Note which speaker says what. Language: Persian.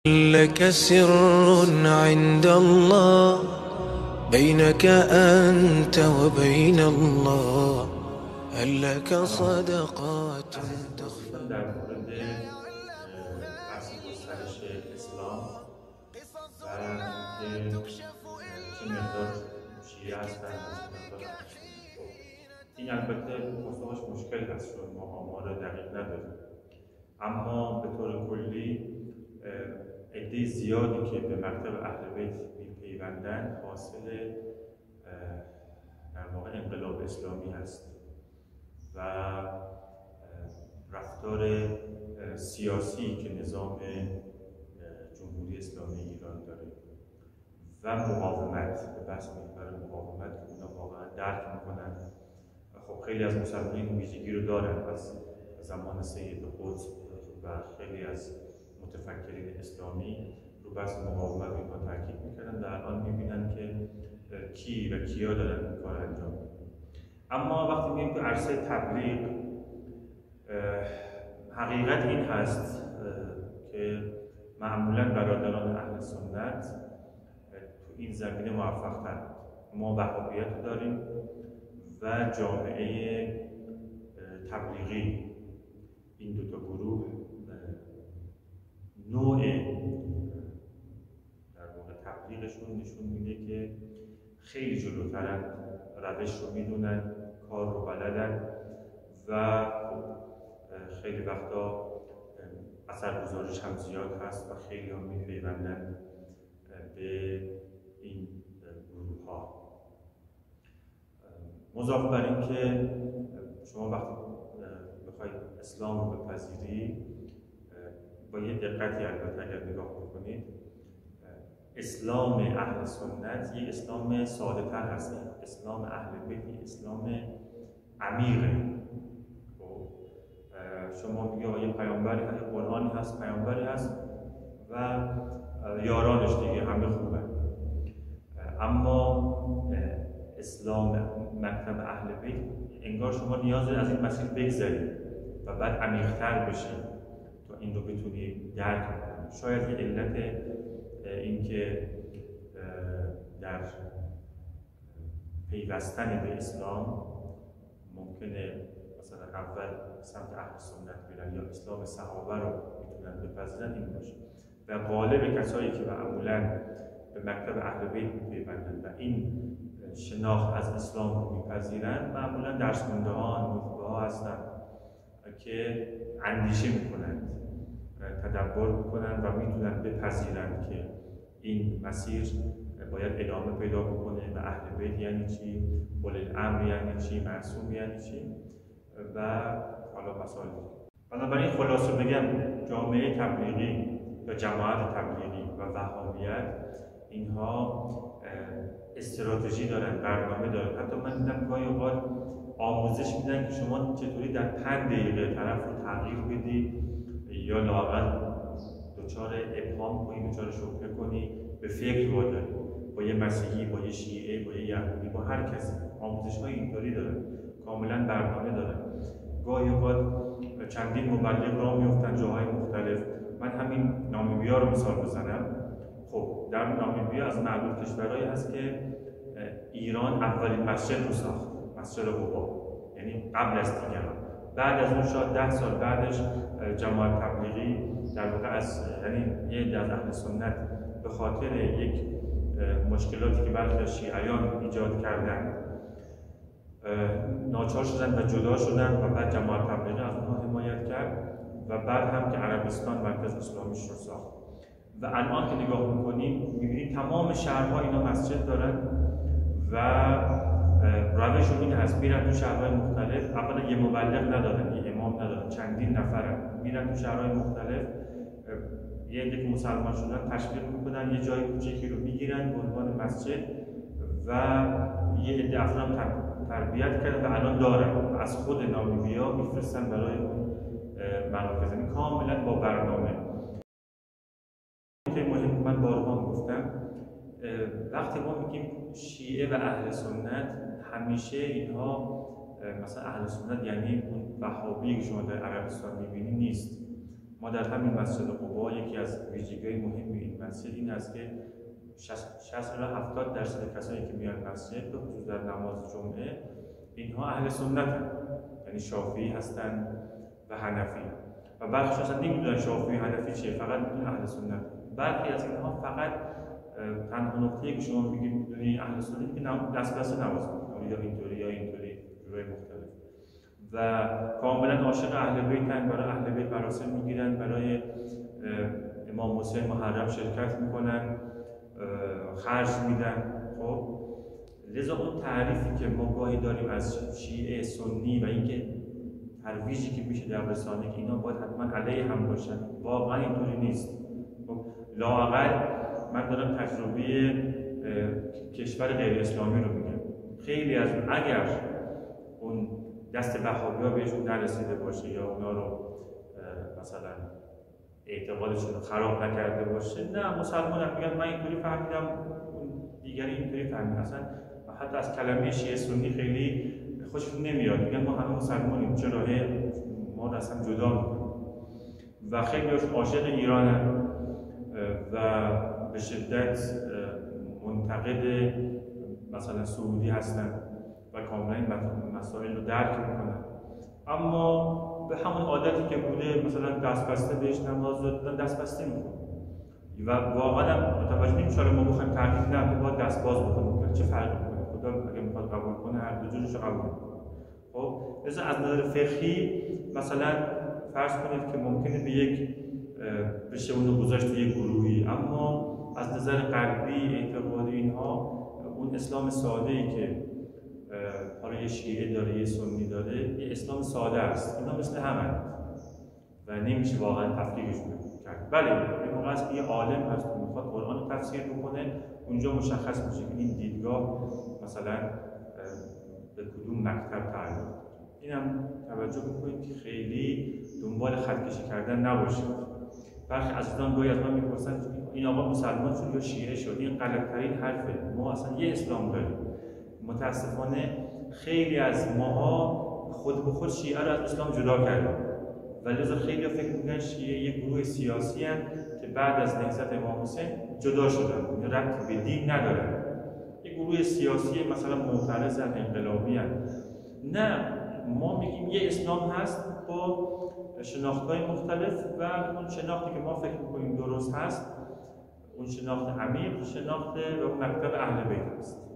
Speaker 1: لك سر عند الله بينك أنت وبين الله، هل لك صدقات تخفى؟
Speaker 2: در مورد بحث گسترش اسلام و اینکه چه مقدار شیعه هستن و چه مقدار اهل سنت. این البته پاسخش مشکل هست چون ما آمار دقیق نداریم، اما به طور کلی عده زیادی که به مکتب اهل بیت میپیوندند حاصل در واقع انقلاب اسلامی هست و رفتار سیاسی که نظام جمهوری اسلامی ایران داره و مقاومت، به بحث محور مقاومت که اونا واقعا درک میکنن. خب خیلی از مسلمانین ویژگی رو دارن از زمان سید قطب و خیلی از متفکرین اسلامی رو بحث مقاومت اینها تاکید میکردن و الان میبینن که کی و کیا دارن این کار انجام میدن. اما وقتی میگیم که عرصه تبلیغ، حقیقت این هست که معمولا برادران اهل سنت تو این زمینه موفق ترند. ما وهابیت داریم و جامعه تبلیغی. این دو تا گروه نوع در واقع تبلیغشون نشون میده که خیلی جلوترن، روش رو میدونن، کار رو بلدن و خیلی وقتا اثرگذاریش هم زیاد هست و خیلی هم میپیوندن به این گروه ها. مضاف بر این که شما وقتی بخواید اسلام رو بپذیری با یه دقتی البته اگر نگاه بکنید، اسلام اهل سنت یک اسلام ساده تر هست. اسلام اهل بیت یک اسلام عمیقه. شما میگه یه پیامبری هست، یه قرآنی هست، پیامبری هست و یارانش دیگه همه خوبه. اما اسلام مکتب اهل بیت انگار شما نیاز از این مسیر بگذرید و بعد عمیق‌تر بشید تا این رو بتونید درک کنید. شاید یه علت اینکه در پیوستن به اسلام ممکنه مثلا اول سمت اهل سنت برن یا اسلام صحابه رو میتونن بپذیرن این باشه و غالب کسایی که معمولا به مکتب اهل بیت میپیوندن و این شناخت از اسلام رو میپذیرن معمولا درس خونده ها، نخبه ها هستن که اندیشه میکنن، تدبر میکنن و میتونن بپذیرن که این مسیر باید ادامه پیدا بکنه و اهل بیت یعنی چی، اولی الامر یعنی چی، معصوم یعنی چی و حالا مسائل. بنابراین خلاصه بگم جامعه تبلیغی یا جماعت تبلیغی و وهابیت اینها استراتژی دارن، برنامه دارن. حتی من دیدم گاهی اوقات آموزش میدن که شما چطوری در 5 دقیقه طرف رو تغییر بدی یا لااقل دچار ابهام کنی، دچار شبهه کنی، به فکر واداری. با یه مسیحی، با یه شیعه، با یه یهودی، با هر کسی آموزش های اینطوری دارن، کاملا برنامه دارن. گاهی اوقات چندین مبلغ راه میفتن جاهای مختلف. من همین نامیبیا رو مثال بزنم. خب در نامیبیا از معدود کشورهایی هست که ایران اولین مسجد رو ساخت، مسجد قبا، یعنی قبل از دیگران. بعد از اون شاید 10 سال بعدش جماعت تبلیغی در واقع از یعنی یه عده از اهل سنت به خاطر یک مشکلاتی که برخی از شیعیان ایجاد کردن ناچار شدن و جدا شدن و بعد جماعت تبلیغی از اونها حمایت کرد و بعد هم که عربستان مرکز اسلامیش رو ساخت و الان که نگاه میکنیم میبینید تمام شهرها اینا مسجد دارن و روش این هست میرن تو شهرهای مختلف. اولا یه مبلغ ندارن، یه امام ندارن، چندین نفرن میرن تو شهرهای مختلف. یه عده که مسلمان شدن تشویق میکنن، یه جای کوچیکی رو میگیرن به عنوان مسجد و یه عده افراد تربیت کردن و الان دارن و از خود نامیبیا میفرستن برای اون مراکز. یعنی کاملا با برنامه. که مهم من بارها گفتم وقتی ما میگیم شیعه و اهل سنت همیشه اینها مثلا اهل سنت یعنی اون وهابی که شما در عربستان میبینید نیست. ما در همین مسجد قبا یکی از ویژگی‌های مهم این مسجد این است که 60 الی 70% کسانی که میان مسجد به خصوص در نماز جمعه اینها اهل سنتن، یعنی شافعی هستند و حنفی و برخی اصلا نمیدونن شافعی و حنفی چیه، فقط میدونن اهل سنت. برخی از اینها فقط تنها نکته‌ای که شما میگید میدونی اهل سنت که دست بسته نماز میخونن یا اینطوری یا اینطوری جورای مختلف و کاملا عاشق اهل بیتن، برای اهل بیت مراسم میگیرن، برای امام حسین محرم شرکت میکنن، خرج میدن. خب لذا اون تعریفی که ما گاهی داریم از شیعه سنی و اینکه ترویجی که میشه در رسانه که اینا باید حتما علیه هم باشن، واقعا اینطوری نیست. خب لااقل من دارم تجربه کشور غیر اسلامی رو میگم، خیلی از اگر اون دست وهابی‌ها بهشون نرسیده باشه یا اونا رو مثلا اعتقادشون رو خراب نکرده باشه، نه مسلمان هم میگن من اینطوری فهمیدم اون دیگری اینطوری فهمید، اصلا حتی از کلمه شیعه سنی خیلی خوششون نمیاد، میگن ما همه مسلمانیم چرا ما اصلا جدا میکنیم و خیلی عاشق ایرانن و به شدت منتقد مثلا سعودی هستن و کاملا این مسائل رو درک میکنن، اما به همون عادتی که بوده مثلا دست بسته بهش نماز دادن دست بسته میکنه و واقعا متوجه نمیشیم چرا ما بخوایم تحقیق نه تو باید دست باز بکنیم، چه فرقی میکنه؟ خدا اگه میخواد قبول کنه هر دو جورش رو قبول کنه. خب مثلا از نظر فقهی مثلا فرض کنید که ممکنه به یک بشه اونو گذاشت یک گروهی، اما از نظر قلبی اعتقادی اینها اون اسلام ساده ای که حالا یه شیعه داره یه سنی داره یه اسلام ساده است، اینا مثل همه و نمیشه واقعا تفکیکشون کرد. بله این موقع است که یه عالم هست که میخواد قرآن رو تفسیر بکنه، اونجا مشخص میشه که این دیدگاه مثلا به کدوم مکتب تعلق. اینم توجه بکنید که خیلی دنبال خطکشی کردن نباشید. برخی از دوستان گاهی از من میپرسن این آقا مسلمان شد یا شیعه شد، این غلط‌ترین حرفه. ما اصلا یه اسلام داریم. متاسفانه خیلی از ماها خود به خود شیعه رو از اسلام جدا کردن و لذا خیلی فکر میکنن شیعه یک گروه سیاسی هستند که بعد از نهضت امام حسین جدا شدن، این ربطی به دین ندارن، یک گروه سیاسی مثلا معترضن، انقلابی هستند. نه، ما میگیم یه اسلام هست با شناخت‌های مختلف و اون شناختی که ما فکر میکنیم درست هست، اون شناخت عمیق، شناخت و مکتب اهل بیت است.